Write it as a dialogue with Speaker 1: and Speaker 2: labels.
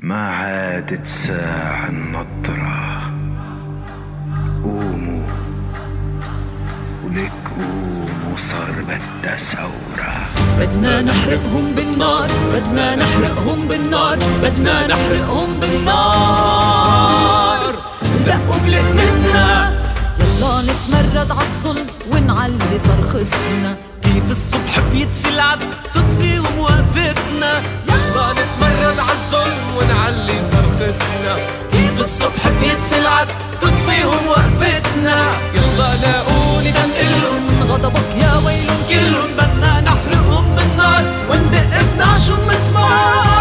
Speaker 1: ما عادت ساع النطرة. قوموا ولك قوموا، صار بدها ثورة.
Speaker 2: بدنا نحرقهم بالنار، بدنا نحرقهم بالنار، بدنا نحرقهم بالنار. دقوا بلق منا، يلا نتمرد عالظلم ونعلي صرختنا.
Speaker 3: كيف الصبح بيطفي العبد تطفي وموقفتنا. يلا نتمرد عالظلم ونعلي صرختنا. كيف الصبح بيطفي العبد تطفي وموقفتنا. يلا لاقوني تنقلهم
Speaker 2: من غضبك يا ويلهم
Speaker 3: كلهم. بدنا نحرقهم بالنار وندق بنعشهم مسمار.